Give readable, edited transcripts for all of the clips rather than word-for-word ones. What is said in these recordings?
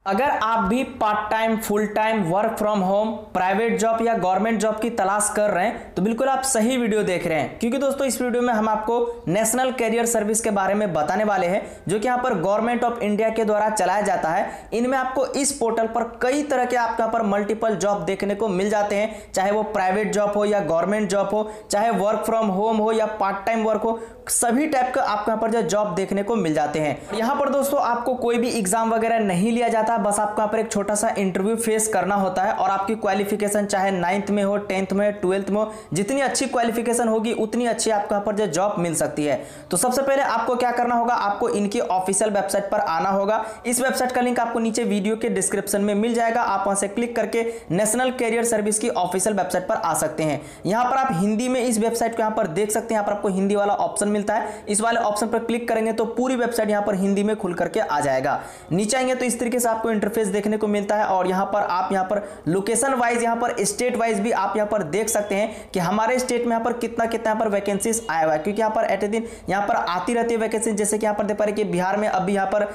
अगर आप भी part time, full time, work from home, private job या गवर्नमेंट जॉब की तलाश कर रहे हैं तो बिल्कुल आप सही वीडियो देख रहे हैं, क्योंकि दोस्तों इस वीडियो में हम आपको नेशनल कैरियर सर्विस के बारे में बताने वाले हैं, जो कि यहाँ पर गवर्नमेंट ऑफ इंडिया के द्वारा चलाया जाता है। इनमें आपको इस पोर्टल पर कई तरह के आपको यहाँ पर मल्टीपल जॉब देखने को मिल जाते हैं, चाहे वो प्राइवेट जॉब हो या गवर्नमेंट जॉब हो, चाहे वर्क फ्रॉम होम हो या पार्ट टाइम वर्क हो, सभी टाइप का आपको यहाँ पर जो जॉब देखने को मिल जाते हैं। यहाँ पर दोस्तों आपको कोई भी एग्जाम वगैरह नहीं लिया जाता, बस आपको यहाँ पर एक छोटा सा इंटरव्यू फेस करना होता है और आपकी क्वालिफिकेशन चाहे 9th में हो, 10th में, 12th में हो, जितनी अच्छी क्वालिफिकेशन होगी उतनी अच्छी आपको यहाँ पर जो जॉब मिल सकती है। तो सबसे पहले आपको क्या करना होगा, आपको इनकी ऑफिशियल वेबसाइट पर आना होगा। इस वेबसाइट का लिंक आपको नीचे वीडियो के डिस्क्रिप्शन में मिल जाएगा। आप वहां से क्लिक करके नेशनल कैरियर सर्विस की ऑफिशियल वेबसाइट पर आ सकते हैं। यहाँ पर आप हिंदी में इस वेबसाइट को यहाँ पर देख सकते हैं। यहाँ पर आपको हिंदी वाला ऑप्शन मिलता है, इस वाले ऑप्शन पर क्लिक करेंगे तो पूरी वेबसाइट यहाँ पर हिंदी में खुल करके आ जाएगा। नीचे आएंगे तो इस तरीके से आपको इंटरफेस देखने को मिलता है और यहाँ पर आप यहाँ पर लोकेशन वाइज, यहाँ पर स्टेट वाइज भी आप यहाँ पर देख सकते हैं कि हमारे स्टेट में यहाँ पर कितना यहाँ पर वैकेंसीज आया हुआ है, क्योंकि यहाँ पर एट ए दिन यहाँ पर आती रहती है वैकेंसी। जैसे कि यहाँ पर देख पा रहे कि बिहार में अभी यहाँ पर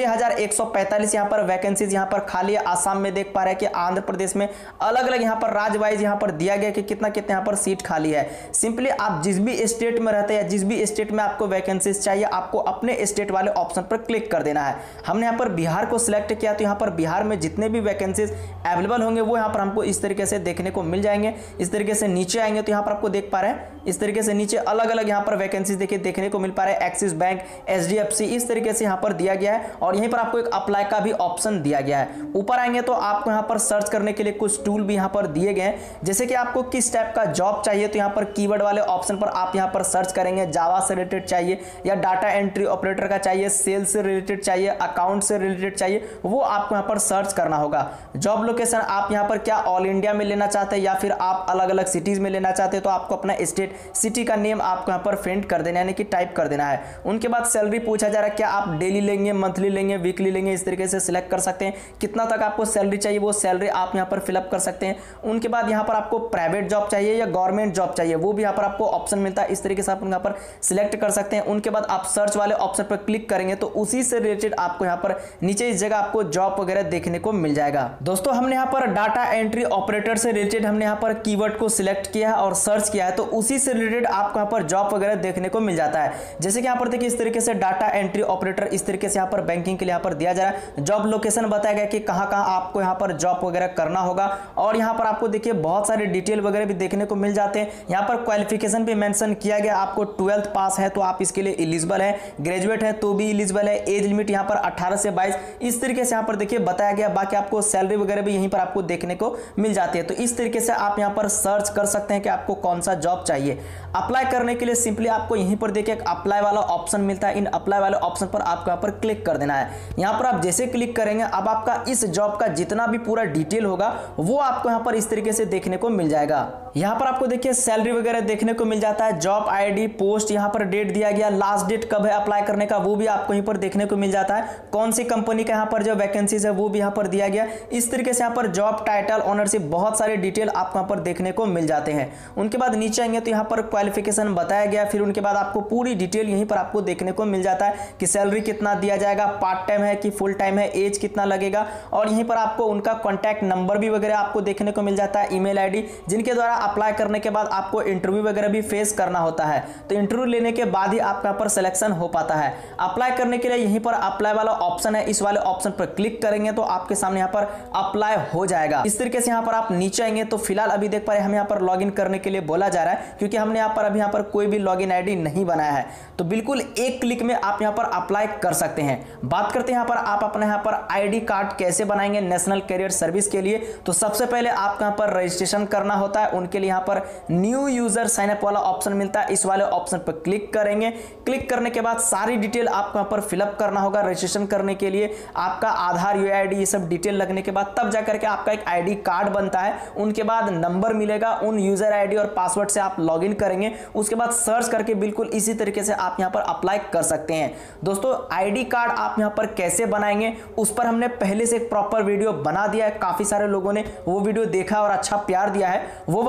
6145 यहाँ पर वैकेंसीज यहाँ पर खाली है। आसाम में देख पा रहे हैं कि आंध्र प्रदेश में अलग अलग यहाँ पर राज्य वाइज यहाँ पर दिया गया कि कितना यहाँ पर सीट खाली है। सिंपली आप जिस भी स्टेट में रहते हैं, जिस भी स्टेट में आपको वैकेंसीज चाहिए, आपको अपने स्टेट वाले ऑप्शन पर क्लिक कर देना है। हमने यहाँ पर बिहार को सिलेक्ट किया, तो यहाँ पर बिहार में जितने भी वैकेंसीज अवेलेबल होंगे वो यहाँ पर हमको इस तरीके से देखने को मिल जाएंगे। इस तरीके से नीचे आएंगे तो यहाँ पर आपको देख पा रहे हैं, इस तरीके से नीचे अलग अलग यहाँ पर वैकेंसीज देखने को मिल पा रहे हैं। एक्सिस बैंक, HDFC, इस तरीके से यहाँ पर दिया गया है और यहीं पर आपको एक अप्लाई का भी ऑप्शन दिया गया है। ऊपर आएंगे तो आपको यहाँ पर सर्च करने के लिए कुछ टूल भी यहाँ पर दिए गए हैं, जैसे कि आपको किस टाइप का जॉब चाहिए तो यहाँ पर कीवर्ड वाले ऑप्शन पर आप यहाँ पर सर्च करेंगे। जावा से रिलेटेड चाहिए या डाटा एंट्री ऑपरेटर का चाहिए, सेल्स से रिलेटेड चाहिए, अकाउंट से रिलेटेड चाहिए, वो आपको यहाँ पर सर्च करना होगा। जॉब लोकेशन आप यहाँ पर क्या ऑल इंडिया में लेना चाहते हैं या फिर आप अलग अलग सिटीज में लेना चाहते हैं, तो आपको अपना स्टेट, सिटी का नेम आपको यहाँ पर प्रिंट कर देना है, यानी कि टाइप कर देना है। उनके बाद सैलरी पूछा जा रहा है, क्या आप डेली लेंगे, मंथली लेंगे, वीकली लेंगे, इस तरीके से सिलेक्ट कर सकते हैं। कितना तक आपको सैलरी चाहिए वो सैलरी आप यहाँ पर फिलअप कर सकते हैं। उनके बाद यहाँ पर आपको प्राइवेट जॉब चाहिए या गवर्नमेंट जॉब चाहिए, वो भी यहाँ पर आपको ऑप्शन मिलता है, इस तरीके से आप यहाँ पर सिलेक्ट कर सकते हैं। उनके बाद आप सर्च वाले ऑप्शन पर क्लिक करेंगे तो उसी से रिलेटेड आपको यहाँ पर नीचे इस जगह आपको जॉब वगैरह देखने को मिल जाएगा। दोस्तों हमने यहाँ पर डाटा एंट्री ऑपरेटर से रिलेटेड हमने यहाँ पर कीवर्ड को सिलेक्ट किया है और सर्च किया है, तो उसी से रिलेटेड आपको यहाँ पर जॉब वगैरह देखने को मिल जाता है। जैसे कि यहाँ पर देखिए इस तरीके से डाटा एंट्री ऑपरेटर, इस तरीके से यहाँ पर बैंकिंग के लिए यहाँ पर दिया जा रहा है। जॉब लोकेशन बताया गया कि कहाँ आपको यहाँ पर जॉब वगैरह करना होगा और यहाँ पर आपको देखिए बहुत सारे डिटेल वगैरह भी देखने को मिल जाते हैं। यहाँ पर क्वालिफिकेशन भी मेंशन किया गया, आपको 12th पास है तो आप इसके लिए एलिजिबल है, ग्रेजुएट है तो भी एलिजिबल है, एज लिमिट यहाँ पर 18 से 22, इस तरीके से यहाँ पर देखिए बताया गया। बाकी आपको सैलरी वगैरह भी यहीं पर आपको देखने को मिल जाती है। तो इस तरीके से आप यहाँ पर सर्च कर सकते हैं कि आपको कौन सा जॉब चाहिए। अप्लाई करने के लिए सिंपली आपको यहीं पर देखिए एक अप्लाई वाला ऑप्शन मिलता है, इन अप्लाई वाले ऑप्शन पर आपको यहाँ पर क्लिक कर देना है। यहाँ पर आप जैसे क्लिक करेंगे अब आपका इस जॉब का जितना भी पूरा डिटेल होगा वो आपको यहाँ पर इस तरीके से देखने को मिल जाएगा। यहाँ पर आपको देखिए सैलरी वगैरह देखने को मिल जाता है, जॉब आईडी, पोस्ट, यहाँ पर डेट दिया गया, लास्ट डेट कब है अप्लाई करने का वो भी आपको यहीं पर देखने को मिल जाता है। कौन सी कंपनी का यहाँ पर जो वैकेंसीज है वो भी यहाँ पर दिया गया। इस तरीके से यहाँ पर जॉब टाइटल, ओनरशिप, बहुत सारे डिटेल आपको यहाँ पर देखने को मिल जाते हैं। उनके बाद नीचे आएंगे तो यहाँ पर क्वालिफिकेशन बताया गया, फिर उनके बाद आपको पूरी डिटेल यहीं पर आपको देखने को मिल जाता है कि सैलरी कितना दिया जाएगा, पार्ट टाइम है कि फुल टाइम है, एज कितना लगेगा, और यहीं पर आपको उनका कॉन्टैक्ट नंबर भी वगैरह आपको देखने को मिल जाता है, ईमेल आईडी, जिनके द्वारा अप्लाई करने के बाद आपको इंटरव्यू वगैरह भी फेस करना होता है। तो इंटरव्यू लेने के बाद ही आपका यहाँ पर सिलेक्शन हो पाता है। अप्लाई करने के लिए यहीं पर अप्लाई वाला ऑप्शन है, इस वाले ऑप्शन पर क्लिक करेंगे तो आपके सामने यहाँ पर अप्लाई हो जाएगा। इस तरीके से यहाँ पर आप नीचे आएंगे तो फिलहाल अभी देख पा रहे हैं हमें यहाँ पर लॉगिन करने के लिए बोला जा रहा है, क्योंकि हमने यहाँ पर अभी यहाँ पर कोई भी लॉगिन आईडी नहीं बनाया है। तो बिल्कुल एक क्लिक में आप यहाँ पर अप्लाई कर सकते हैं। बात करते हैं यहाँ पर आप अपने यहाँ पर आईडी कार्ड कैसे बनाएंगे नेशनल कैरियर सर्विस के लिए। तो सबसे पहले आपको यहाँ पर रजिस्ट्रेशन करना होता है। उनके लिए यहाँ पर न्यू यूजर साइन अप वाला ऑप्शन मिलता है, इस वाले ऑप्शन पर क्लिक करेंगे। क्लिक करने के बाद सारी डिटेल आपको यहाँ पर फिलअप करना होगा। रजिस्ट्रेशन करने के लिए आपका आधार, UID, ये सब डिटेल लगने के बाद तब जाकर के आपका एक आईडी कार्ड बनता है। उनके बाद नंबर मिलेगा, उन यूजर आईडी और पासवर्ड से आप लॉगिन करेंगे। उसके बाद सर्च करके बिल्कुल इसी तरीके से आप यहाँ पर अप्लाई कर सकते हैं। दोस्तों आईडी कार्ड आप यहाँ पर कैसे बनाएंगे उस पर हमने पहले से एक प्रॉपर वीडियो बना दिया है, काफी सारे लोगों ने वो वीडियो देखा और अच्छा प्यार दिया है। वो वाली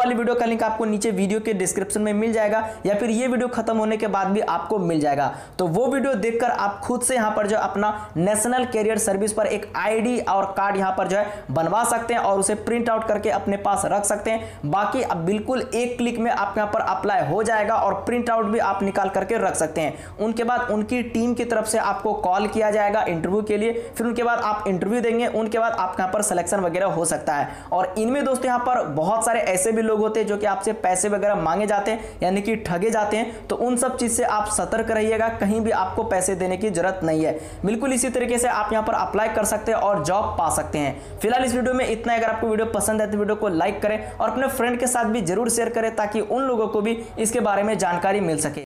वाली वीडियो का लिंक आपको नीचे वीडियो के डिस्क्रिप्शन में मिल जाएगा, या फिर ये वीडियो खत्म होने के बाद भी आपको मिल जाएगा। तो वो वीडियो देखकर आप खुद से यहां पर जो अपना नेशनल कैरियर सर्विस पर एक आईडी और कार्ड यहां पर जो है बनवा सकते हैं और उसे प्रिंट आउट करके अपने पास रख सकते हैं। बाकी अब बिल्कुल एक क्लिक में आप यहां पर अप्लाई हो जाएगा और प्रिंट आउट भी आप निकाल करके रख सकते हैं। उनके बाद उनकी टीम की तरफ से आपको कॉल किया जाएगा इंटरव्यू के लिए, फिर उनके बाद आप इंटरव्यू देंगे, उनके बाद आपके यहां पर सिलेक्शन वगैरह हो सकता है। और इनमें दोस्तों यहां पर बहुत सारे ऐसे भी लोग होते हैं जो कि आपसे पैसे वगैरह मांगे जाते हैं, यानी कि ठगे जाते हैं। तो उन सब चीज से आप सतर्क रहिएगा, कहीं भी आपको पैसे देने की जरूरत नहीं है। बिल्कुल इसी तरीके से आप यहां पर अप्लाई कर सकते हैं और जॉब पा सकते हैं। फिलहाल इस वीडियो में इतना। अगर आपको वीडियो पसंद है तो वीडियो को लाइक करें और अपने फ्रेंड के साथ भी जरूर शेयर करें ताकि उन लोगों को भी इसके बारे में जानकारी मिल सके।